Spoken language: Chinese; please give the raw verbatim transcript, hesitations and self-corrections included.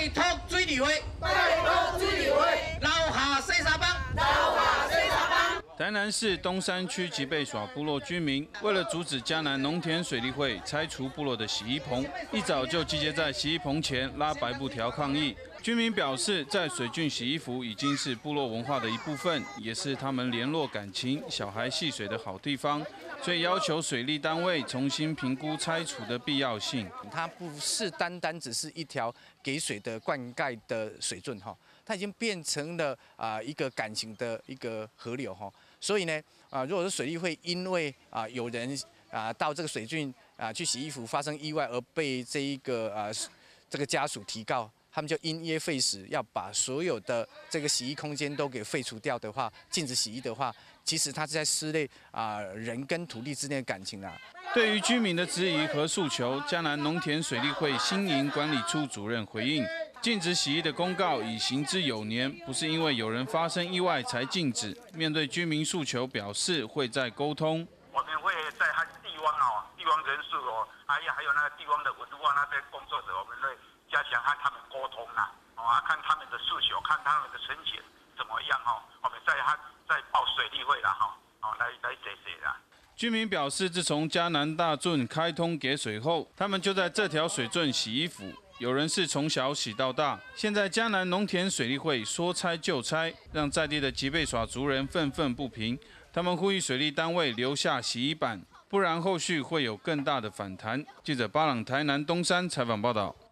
拜托水利会，拜托水利会，留下洗衫帮，留下洗衫帮。 台南市东山区吉贝耍部落居民为了阻止嘉南农田水利会拆除部落的洗衣棚，一早就集结在洗衣棚前拉白布条抗议。居民表示，在水郡洗衣服已经是部落文化的一部分，也是他们联络感情、小孩戏水的好地方，所以要求水利单位重新评估拆除的必要性。 它不是单单只是一条给水的灌溉的水圳哈，它已经变成了啊一个感情的一个河流哈。所以呢，啊，如果是水利会因为啊有人啊到这个水郡啊去洗衣服发生意外而被这一个啊这个家属提告。他们就因噎废食，要把所有的这个洗衣空间都给废除掉的话，禁止洗衣的话，其实它是在撕裂啊人跟土地之间的感情啊。 对于居民的质疑和诉求，嘉南农田水利会新营管理处主任回应：禁止洗衣的公告已行之有年，不是因为有人发生意外才禁止。面对居民诉求，表示会再沟通。 我们会在和地方哦，地方人士哦，还有还有那个地方的文化那些工作者，我们会加强和他们沟通啦，哦啊，看他们的诉求，看他们的申请怎么样哈、哦，我们再和再报水利会啦哈，哦来来解决啦。 居民表示，自从嘉南大圳开通给水后，他们就在这条水圳洗衣服。有人是从小洗到大，现在嘉南农田水利会说拆就拆，让在地的吉贝耍族人愤愤不平。他们呼吁水利单位留下洗衣板，不然后续会有更大的反弹。记者巴朗台南东山采访报道。